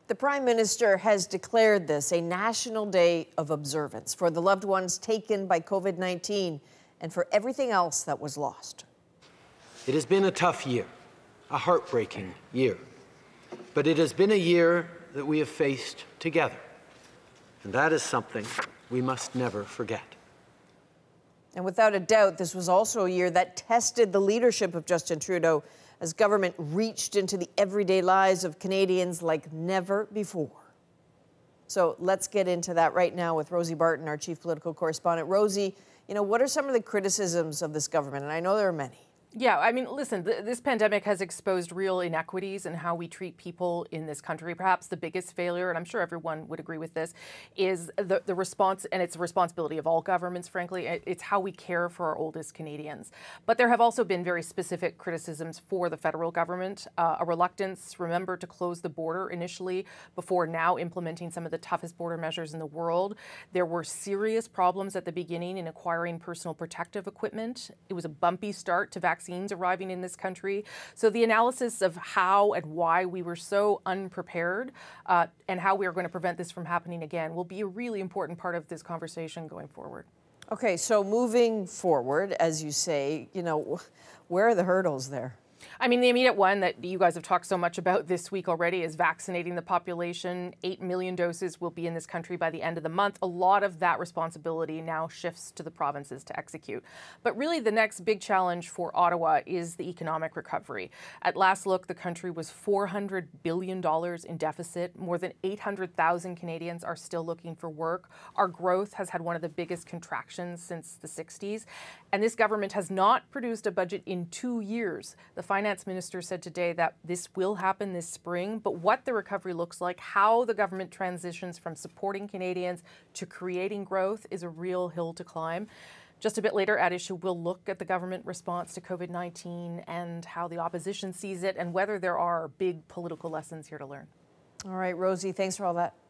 The Prime Minister has declared this a national day of observance for the loved ones taken by COVID-19 and for everything else that was lost. It has been a tough year, a heartbreaking year, but it has been a year that we have faced together, and that is something we must never forget. And without a doubt, this was also a year that tested the leadership of Justin Trudeau as government reached into the everyday lives of Canadians like never before. So let's get into that right now with Rosie Barton, our chief political correspondent. Rosie, what are some of the criticisms of this government? And I know there are many. Yeah, I mean, listen, this pandemic has exposed real inequities in how we treat people in this country. Perhaps the biggest failure, and I'm sure everyone would agree with this, is the response, and it's the responsibility of all governments, frankly. It's how we care for our oldest Canadians. But there have also been very specific criticisms for the federal government, a reluctance, remember, to close the border initially before now implementing some of the toughest border measures in the world. There were serious problems at the beginning in acquiring personal protective equipment. It was a bumpy start to vaccines arriving in this country. So the analysis of how and why we were so unprepared and how we are going to prevent this from happening again will be a really important part of this conversation going forward. Okay, so moving forward, as you say, where are the hurdles there? I mean, the immediate one that you guys have talked so much about this week already is vaccinating the population. 8 million doses will be in this country by the end of the month. A lot of that responsibility now shifts to the provinces to execute. But really, the next big challenge for Ottawa is the economic recovery. At last look, the country was $400 billion in deficit. More than 800,000 Canadians are still looking for work. Our growth has had one of the biggest contractions since the 60s. And this government has not produced a budget in 2 years. The finance minister said today that this will happen this spring, but what the recovery looks like, how the government transitions from supporting Canadians to creating growth is a real hill to climb. Just a bit later at issue, we'll look at the government response to COVID-19 and how the opposition sees it and whether there are big political lessons here to learn. All right, Rosie, thanks for all that.